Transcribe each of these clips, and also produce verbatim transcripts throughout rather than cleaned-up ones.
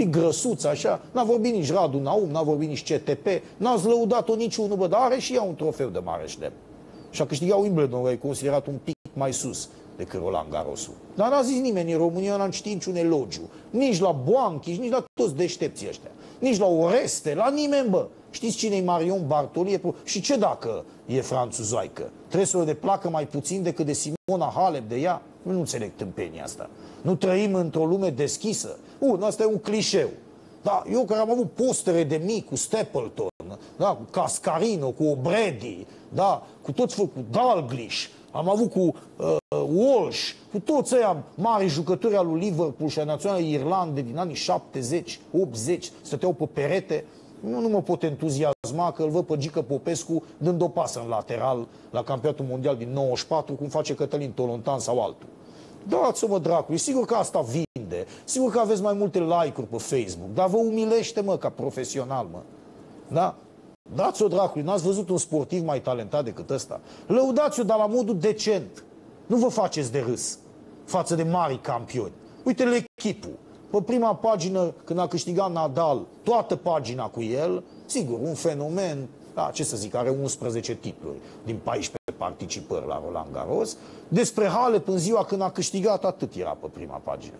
pic grăsuț așa, n-a vorbit nici Radu Naum, n-a vorbit nici C T P, n-ați lăudat-o niciunul, bă, dar are și ea un trofeu de mare șlem. Și a câștigat Wimbledon, e considerat un pic mai sus decât Roland Garrosul. Dar n-a zis nimeni în România, n-am citit niciun elogiu. Nici la Boanchi, nici la toți deștepții ăștia. Nici la Oreste, la nimeni, bă. Știți cine e Marion Bartoli? Și ce dacă e franțuzoaică? Trebuie să o deplacă mai puțin decât de Simona Halep de ea? Nu înțeleg tâmpenia asta. Nu trăim într-o lume deschisă? Un, asta e un clișeu. Da, eu care am avut postere de mic cu Stapleton, da, cu Cascarino, cu O'Brady, da, cu toți, cu Dalglish, am avut cu uh, Walsh, cu toți ăia mari jucători al lui Liverpool și a Naționalei Irlande din anii șaptezeci, optzeci, stăteau pe perete. Nu, nu mă pot entuziasma că îl văd pe Gică Popescu dând o pasă în lateral la campionatul mondial din nouăzeci și patru, cum face Cătălin Tolontan sau altul. Dați-mă dracului, sigur că asta vinde, sigur că aveți mai multe like-uri pe Facebook, dar vă umilește, mă, ca profesional, mă. Da? Dați-o dracului, n-ați văzut un sportiv mai talentat decât ăsta. Lăudați-o, dar la modul decent. Nu vă faceți de râs față de mari campioni. Uite-le echipul. Pe prima pagină, când a câștigat Nadal, toată pagina cu el, sigur, un fenomen, da, ce să zic, are unsprezece titluri din paisprezece participări la Roland Garros. Despre Halep în ziua când a câștigat, atât era pe prima pagină.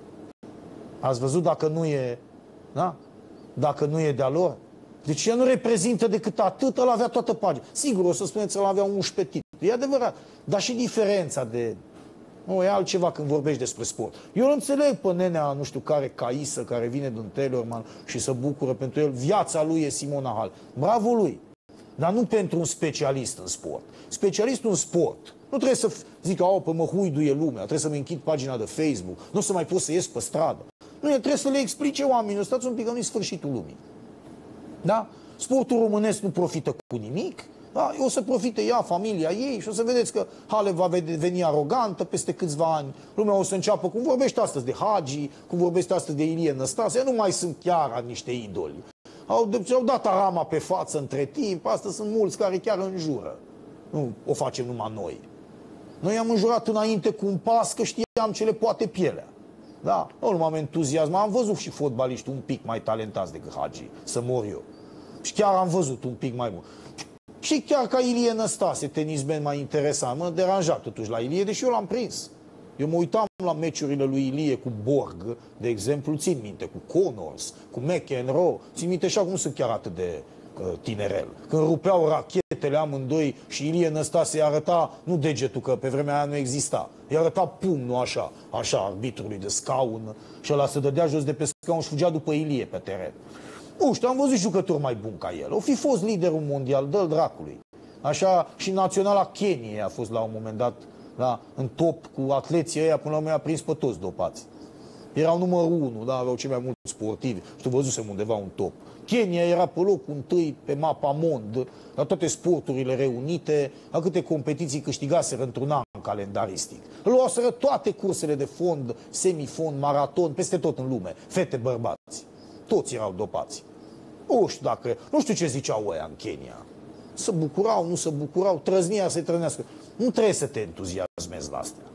Ați văzut dacă nu e, da? Dacă nu e de-a lor? Deci el nu reprezintă decât atât, ăla avea toată pagina. Sigur, o să spuneți că ăla avea unsprezece titluri. E adevărat. Dar și diferența de... Nu, e altceva când vorbești despre sport. Eu îl înțeleg pe nenea, nu știu care, Caisă, care vine din Tellerman și se bucură pentru el. Viața lui e Simona Halep. Bravo lui! Dar nu pentru un specialist în sport. Specialistul în sport nu trebuie să zică, au, pe mă huiduie lumea, trebuie să-mi închid pagina de Facebook, nu o să mai pot să ies pe stradă. Nu, el trebuie să le explice oamenilor, stați un pic, că nu-i sfârșitul lumii. Da? Sportul românesc nu profită cu nimic, da? O să profite ea, familia ei și o să vedeți că Halep va deveni arogantă peste câțiva ani. Lumea o să înceapă, cum vorbește astăzi de Hagi, cum vorbește astăzi de Ilie Năstase, nu mai sunt chiar niște idoli. Au, au dat arama pe față între timp, astăzi sunt mulți care chiar înjură. Nu o facem numai noi. Noi am înjurat înainte cu un pas că știam ce le poate pielea. Da, nu m-am entuziasmat, am văzut și fotbaliști un pic mai talentați decât Hagi, să mor eu. Și chiar am văzut un pic mai mult. Și chiar ca Ilie Năstase, tenismen mai interesant, mă deranja totuși la Ilie, deși eu l-am prins. Eu mă uitam la meciurile lui Ilie cu Borg, de exemplu, țin minte, cu Connors, cu McEnroe, țin minte și acum sunt chiar atât de uh, tinerel. Când rupeau rachetele amândoi și Ilie Năstase îi arăta, nu degetul, că pe vremea aia nu exista, îi arăta pumnul așa, așa, arbitrului de scaun și ăla se dădea jos de pe scaun și fugea după Ilie pe teren. Nu știu, am văzut jucători mai buni ca el. O fi fost liderul mondial, dă-l dracului. Așa și naționala Keniei a fost la un moment dat, da, în top cu atleții ăia, până la urmă a prins pe toți dopați. Erau numărul unu, da, aveau cei mai mulți sportivi. Știu, văzusem undeva un top. Kenya era pe locul întâi pe mapa mond, la toate sporturile reunite, la câte competiții câștigaseră într-un an calendaristic. Luaseră toate cursele de fond, semifond, maraton, peste tot în lume. Fete, bărbați. Toți erau dopați. Nu știu dacă, nu știu ce ziceau ăia în Kenya. Se bucurau, nu se bucurau, trăznia să-i trăznească. Nu trebuie să te entuziasmezi la astea.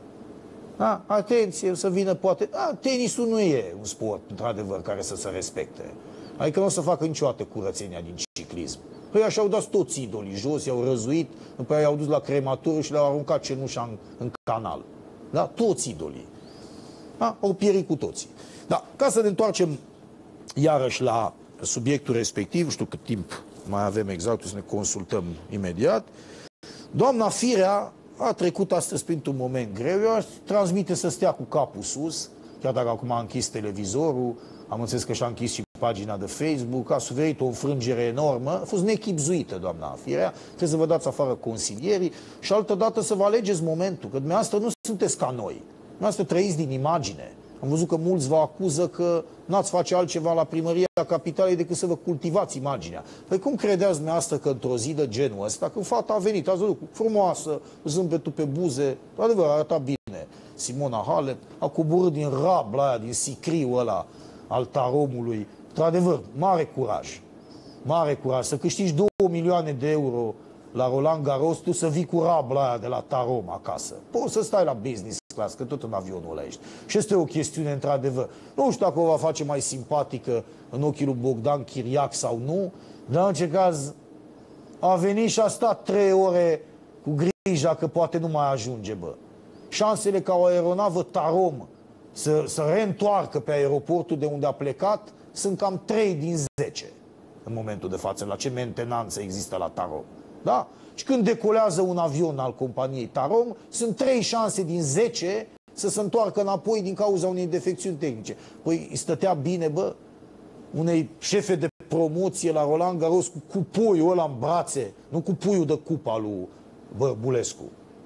Da? Atenție, să vină poate... Da, tenisul nu e un sport, într-adevăr, care să se respecte. Adică nu o să facă niciodată curățenia din ciclism. Păi așa au dat toți idolii jos, i-au răzuit, după aia i-au dus la crematoriu și le-au aruncat cenușa în, în canal. Da? Toți idolii. Da? Au pierit cu toții. Da, ca să ne întoarcem iarăși la subiectul respectiv, știu cât timp mai avem exact, să ne consultăm imediat. Doamna Firea a trecut astăzi printr-un moment greu, eu aș transmite să stea cu capul sus, chiar dacă acum a închis televizorul, am înțeles că și-a închis și pagina de Facebook, a suferit o înfrângere enormă, a fost nechipzuită doamna Firea, trebuie să vă dați afară consilierii și altădată să vă alegeți momentul, că dumneavoastră nu sunteți ca noi, dumneavoastră trăiți din imagine. Am văzut că mulți vă acuză că n-ați face altceva la primăria capitalei decât să vă cultivați imaginea. Păi cum credeți dumneavoastră că într-o zi de genul ăsta, când fata a venit, ați văzut, frumoasă, zâmbetul pe buze, adevăr, arăta bine, Simona Halep, a coborât din rabla aia, din sicriul ăla al taromului, într-adevăr, mare curaj, mare curaj, să câștigi două milioane de euro la Roland Garros, tu să vii cu rabla aia de la tarom acasă. Poți să stai la business class, că tot în avionul ăla ești. Și este o chestiune, într-adevăr. Nu știu dacă o va face mai simpatică în ochii lui Bogdan Chiriac sau nu, dar în orice caz a venit și a stat trei ore cu grija că poate nu mai ajunge, bă. Șansele ca o aeronavă Tarom să, să reîntoarcă pe aeroportul de unde a plecat sunt cam trei din zece în momentul de față, la ce mentenanță există la Tarom. Da? Și când decolează un avion al companiei Tarom, sunt trei șanse din zece să se întoarcă înapoi din cauza unei defecțiuni tehnice. Păi îi stătea bine, bă, unei șefe de promoție la Roland Garros cu cupoiul ăla în brațe, nu cu puiul de cupa lui Bărbulescu.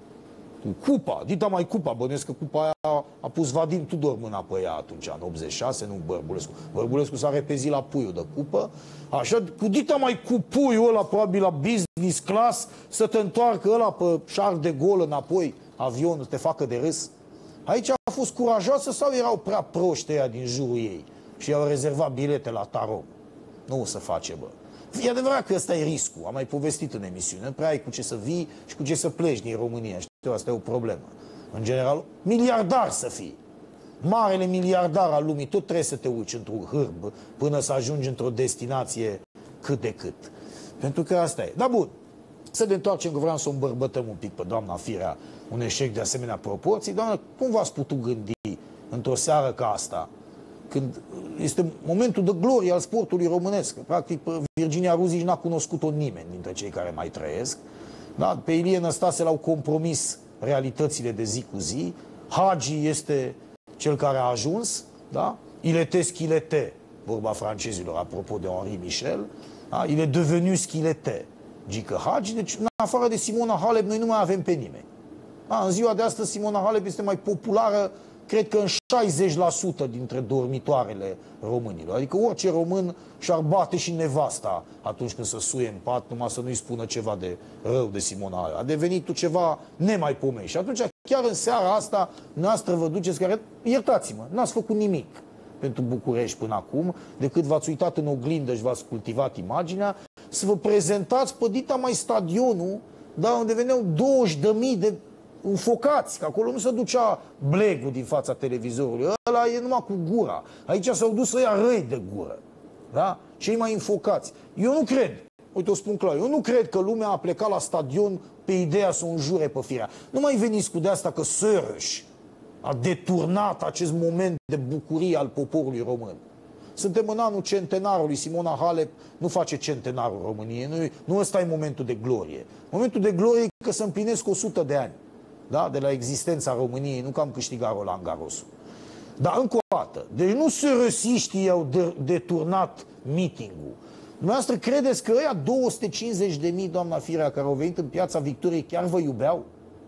Cupa, dita mai cupa, bănuiesc că cupa aia a pus Vadim Tudor mâna pe ea atunci, în optzeci și șase, nu Bărbulescu. Bărbulescu s-a repezit la puiul de cupă, așa, cu dita mai cu puiul ăla, probabil la business class, să te întoarcă ăla pe Charles de Gaulle înapoi, avionul, te facă de râs. Aici a fost curajoasă sau erau prea proști ăia din jurul ei și i-au rezervat bilete la Tarom? Nu se face, bă. E adevărat că ăsta e riscul, am mai povestit în emisiune, nu prea ai cu ce să vii și cu ce să pleci din România, știu, asta e o problemă. În general, miliardar să fii. Marele miliardar al lumii, tot trebuie să te uiți într-un hârb până să ajungi într-o destinație cât de cât. Pentru că asta e. Dar bun, să ne întoarcem, că vreau să o îmbărbătăm un pic pe doamna Firea, un eșec de asemenea proporții. Doamna, cum v-ați putut gândi într-o seară ca asta, când este momentul de glorie al sportului românesc? Practic, Virginia Ruzici n-a cunoscut-o nimeni dintre cei care mai trăiesc. Da? Pe Ilie Năstase l-au compromis realitățile de zi cu zi. Hagi este cel care a ajuns. Da? Il était ce qu'il était, vorba francezilor, apropo de Henri Michel. Da? Il est devenu ce qu'il était, Gică Hagi. Deci, în afară de Simona Halep, noi nu mai avem pe nimeni. Da? În ziua de astăzi, Simona Halep este mai populară, cred că în șaizeci la sută dintre dormitoarele românilor. Adică orice român și-ar bate și nevasta atunci când se suie în pat, numai să nu-i spună ceva de rău de Simona Halep. A devenit ceva nemaipomenit. Și atunci, chiar în seara asta, noastră vă duceți care, iertați-mă, n-ați făcut nimic pentru București până acum, decât v-ați uitat în oglindă și v-ați cultivat imaginea, să vă prezentați pe dita mai stadionul, da, unde veneau douăzeci de mii de înfocați, că acolo nu se ducea blegul din fața televizorului, ăla e numai cu gura. Aici s-au dus ăia răi de gură, da? Cei mai înfocați. Eu nu cred, uite o spun clar, eu nu cred că lumea a plecat la stadion pe ideea să o înjure pe Firea. Nu mai veniți cu de asta că Sărăș a deturnat acest moment de bucurie al poporului român. Suntem în anul centenarului, Simona Halep nu face centenarul României, nu, nu ăsta e momentul de glorie. Momentul de glorie e că se împlinesc o sută de ani, da? De la existența României, nu că am câștigat Roland Garrosul. Dar încă o dată, deci nu sărăsiștii au de, deturnat meeting-ul. Dumneavoastră credeți că ăia două sute cincizeci de mii, doamna Firea, care au venit în Piața Victoriei, chiar vă iubeau?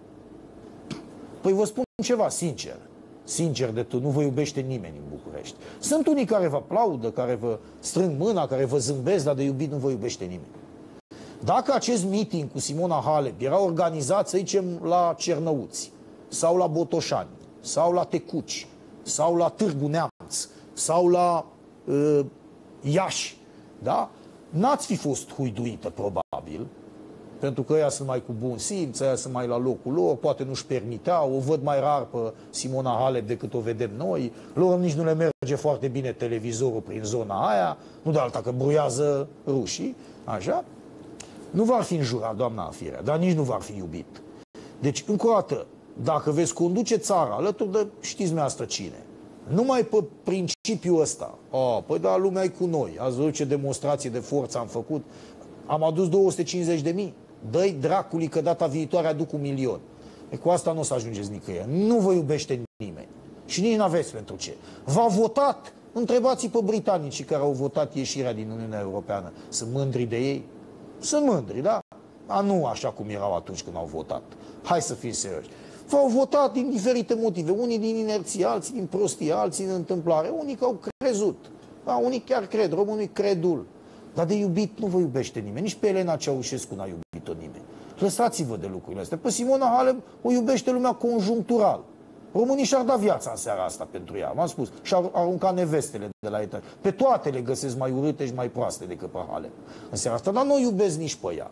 Păi vă spun ceva sincer. Sincer de tot, nu vă iubește nimeni în București. Sunt unii care vă aplaudă, care vă strâng mâna, care vă zâmbesc, dar de iubit nu vă iubește nimeni. Dacă acest meeting cu Simona Halep era organizat, să zicem, la Cernăuți, sau la Botoșani, sau la Tecuci, sau la Târgu Neamț, sau la uh, Iași, da? N-ați fi fost huiduită, probabil, pentru că ăia sunt mai cu bun simț, ăia sunt mai la locul lor, poate nu-și permiteau, o văd mai rar pe Simona Halep decât o vedem noi, lor nici nu le merge foarte bine televizorul prin zona aia, nu de alta că bruiază rușii, așa. Nu v-ar fi înjurat, doamna Firea, dar nici nu v-ar fi iubit. Deci, încă o dată, dacă veți conduce țara alături de știți dumneavoastră cine, numai pe principiul ăsta, oh, păi da, lumea e cu noi, ați văzut ce demonstrație de forță am făcut, am adus două sute cincizeci de mii, dă-i dracului că data viitoare aduc un milion. E, cu asta nu o să ajungeți nicăieri, nu vă iubește nimeni și nici n-aveți pentru ce. V-a votat, întrebați pe britanicii care au votat ieșirea din Uniunea Europeană, sunt mândri de ei? Sunt mândri, da? A, nu așa cum erau atunci când au votat. Hai să fim serioși. V-au votat din diferite motive. Unii din inerție, alții din prostie, alții din întâmplare. Unii că au crezut. Da, unii chiar cred, românii credul. Dar de iubit nu vă iubește nimeni. Nici pe Elena Ceaușescu n-a iubit-o nimeni. Lăsați-vă de lucrurile astea. Pe Simona Halep o iubește lumea conjunctural. Românii și-ar da viața în seara asta pentru ea. M-am spus. Și-ar arunca nevestele de la etaj. Pe toate le găsesc mai urâte și mai proaste decât pe Halep în seara asta. Dar nu o iubesc nici pe ea.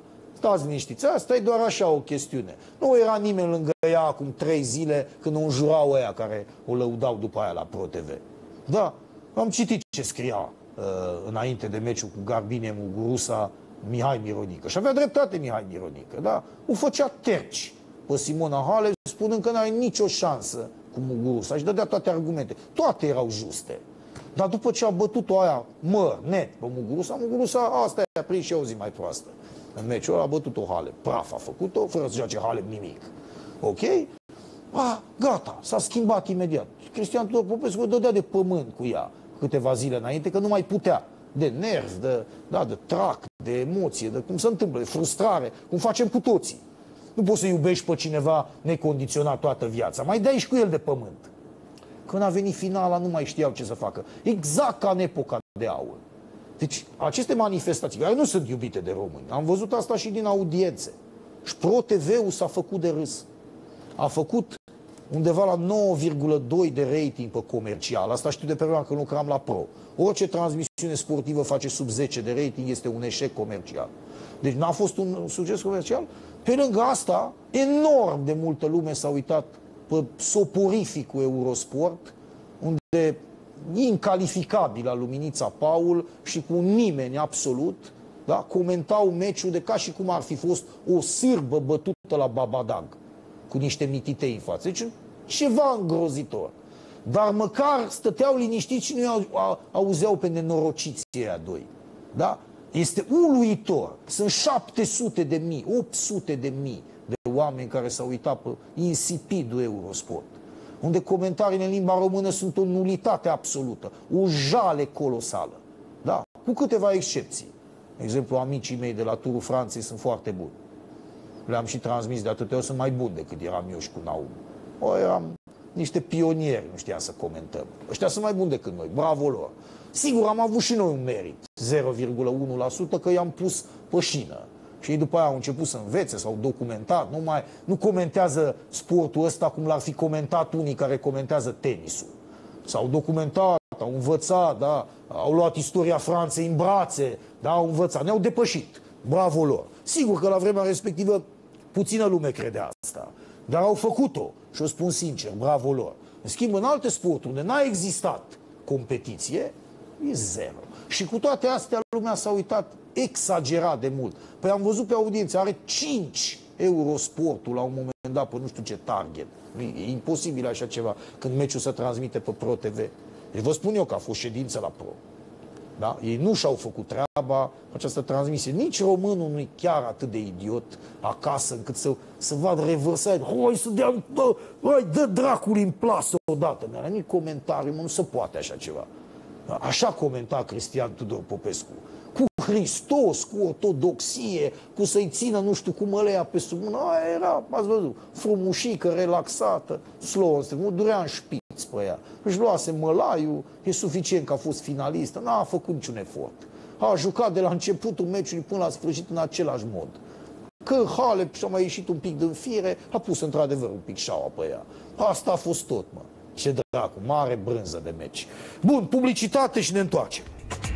Stați liniștiți, asta e doar așa o chestiune. Nu era nimeni lângă ea acum trei zile când o înjurau ăia care o lăudau după aia la ProTV. Da, am citit ce scria uh, înainte de meciul cu Garbine Muguruza Mihai Mironică. Și avea dreptate Mihai Mironică, da? O făcea terci pe Simona Halep, spunând că n-are nicio șansă cu Muguruza. Și dădea toate argumente. Toate erau juste. Dar după ce a bătut-o aia măr, net, pe Muguruza, Muguruza, asta a prins și o zi mai proastă. În meciul ăla a bătut-o Halep. Praf a făcut-o, fără să joace Halep nimic. Ok? A, gata, s-a schimbat imediat. Cristian Tudor Popescu o dădea de pământ cu ea câteva zile înainte, că nu mai putea. De nervi, de, da, de trac, de emoție, de cum se întâmplă, de frustrare, cum facem cu toții. Nu poți să iubești pe cineva necondiționat toată viața. Mai dai și cu el de pământ. Când a venit finala, nu mai știau ce să facă. Exact ca în epoca de aur. Deci, aceste manifestații, care nu sunt iubite de români, am văzut asta și din audiențe. Și ProTV-ul s-a făcut de râs. A făcut undeva la nouă virgulă doi de rating pe comercial. Asta știu de pe vremea când lucram la Pro. Orice transmisiune sportivă face sub zece de rating este un eșec comercial. Deci n-a fost un succes comercial. Pe lângă asta, enorm de multă lume s-a uitat pe soporificul Eurosport, unde incalificabil Luminița Paul și cu nimeni absolut, da, comentau meciul de ca și cum ar fi fost o sârbă bătută la Babadag, cu niște mititei în față. Deci ceva îngrozitor. Dar măcar stăteau liniștiți și nu auzeau pe nenorociții aia doi. Da? Este uluitor. Sunt șapte sute de mii, opt sute de mii de oameni care s-au uitat pe insipidul Eurosport, unde comentariile în limba română sunt o nulitate absolută, o jale colosală. Da? Cu câteva excepții. De exemplu, amicii mei de la Turul Franței sunt foarte buni. Le-am și transmis de atâtea ori, sunt mai buni decât eram eu și cu Naum. O, eram niște pionieri, nu știam să comentăm. Ăștia sunt mai buni decât noi, bravo lor. Sigur, am avut și noi un merit, zero virgulă unu la sută, că i-am pus pe șină. Și ei după aia au început să învețe, s-au documentat, nu, mai, nu comentează sportul ăsta cum l-ar fi comentat unii care comentează tenisul. S-au documentat, au învățat, da, au luat istoria Franței în brațe, da, au învățat, ne-au depășit. Bravo lor. Sigur că la vremea respectivă puțină lume credea asta, dar au făcut-o și o spun sincer, bravo lor. În schimb, în alte sporturi unde n-a existat competiție, e zero. Și cu toate astea lumea s-a uitat exagerat de mult. Păi am văzut pe audiență, are cinci Eurosportul la un moment dat pe nu știu ce target. E imposibil așa ceva când meciul se transmite pe ProTV. Deci vă spun eu că a fost ședință la Pro. Da? Ei nu și-au făcut treaba această transmisie. Nici românul nu e chiar atât de idiot acasă încât să, să vadă revărsat. Hoi să dea, bă, bă, dă dracului în plasă odată. Nu era nici comentariu, mă, nu se poate așa ceva. Așa comenta Cristian Tudor Popescu. Cu Hristos, cu ortodoxie, cu să-i țină nu știu cum ăleia pe sub mână. Aia era, ați văzut, frumușică, relaxată, slow, nu durea în șpiț pe ea. Își luase mălaiul, e suficient că a fost finalistă, n-a făcut niciun efort. A jucat de la începutul meciului până la sfârșit în același mod. Că Halep și-a mai ieșit un pic din fire, a pus într-adevăr un pic șaua pe ea. Asta a fost tot, mă. Ce dracu, mare brânză de meci. Bun, publicitate și ne întoarcem.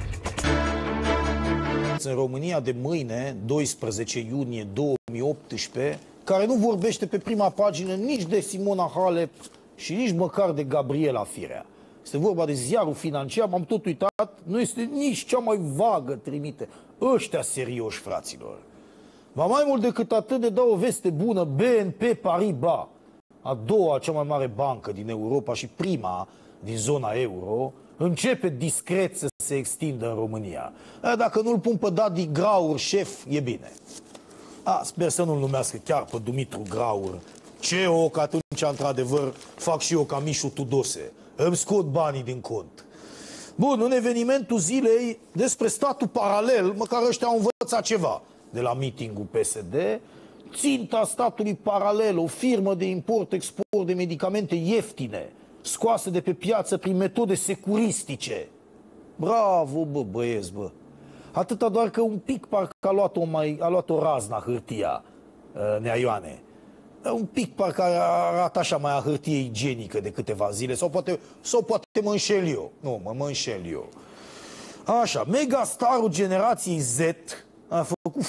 În România de mâine, doisprezece iunie două mii optsprezece, care nu vorbește pe prima pagină nici de Simona Halep și nici măcar de Gabriela Firea. Este vorba de ziarul Financiar, m-am tot uitat, nu este nici cea mai vagă trimite. Ăștia serioși, fraților. Va mai mult decât atât ne dau o veste bună, B N P Paribas, a doua cea mai mare bancă din Europa și prima din zona euro, începe discret să se extindă în România. Dacă nu-l pun pe Dadi Graur șef, e bine. A, sper să nu-l numească chiar pe Dumitru Graur C E O, că atunci, într-adevăr, fac și eu ca Mișu Tudose. Îmi scot banii din cont. Bun, în evenimentul zilei despre statul paralel, măcar ăștia au învățat ceva de la meetingul P S D. Ținta statului paralel, o firmă de import-export de medicamente ieftine, scoase de pe piață prin metode securistice. Bravo, bă, băieți, bă. Atâta doar că un pic parcă a luat-o mai, a luat-o razna hârtia, Nea Ioane. Un pic parcă arată așa mai a hârtie igienică de câteva zile. Sau poate, sau poate mă înșel eu. Nu, mă, mă înșel eu. Așa, megastarul generației Z a făcut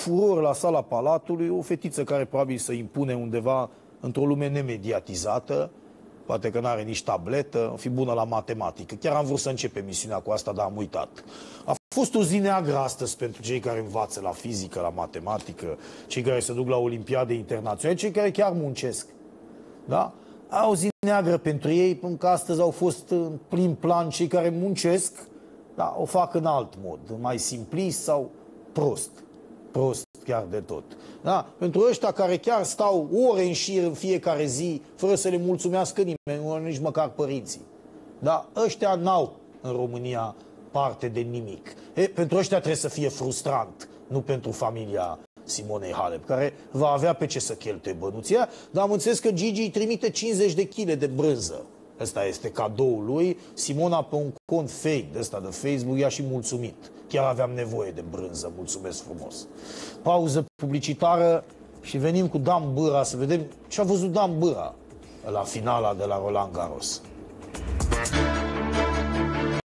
furor la sala Palatului, o fetiță care probabil se impune undeva într-o lume nemediatizată, poate că n-are nici tabletă, fi bună la matematică. Chiar am vrut să încep emisiunea cu asta, dar am uitat. A fost o zi neagră astăzi pentru cei care învață la fizică, la matematică, cei care se duc la olimpiade internaționale, cei care chiar muncesc. Da? Au o zi neagră pentru ei, pentru că astăzi au fost în prim plan cei care muncesc, da, o fac în alt mod, mai simplist sau prost. Prost chiar de tot. Da? Pentru ăștia care chiar stau ore în șir în fiecare zi, fără să le mulțumească nimeni, nici măcar părinții. Da? Ăștia n-au în România parte de nimic. E, pentru ăștia trebuie să fie frustrant, nu pentru familia Simonei Halep, care va avea pe ce să cheltuie bănuția, dar am înțeles că Gigi îi trimite cincizeci de kilograme de brânză. Ăsta este cadoul lui. Simona, pe un cont fake de ăsta de Facebook, i-a și mulțumit. Chiar aveam nevoie de brânză, mulțumesc frumos. Pauză publicitară și venim cu Dan Bâra să vedem ce a văzut Dan Bâra la finala de la Roland Garros.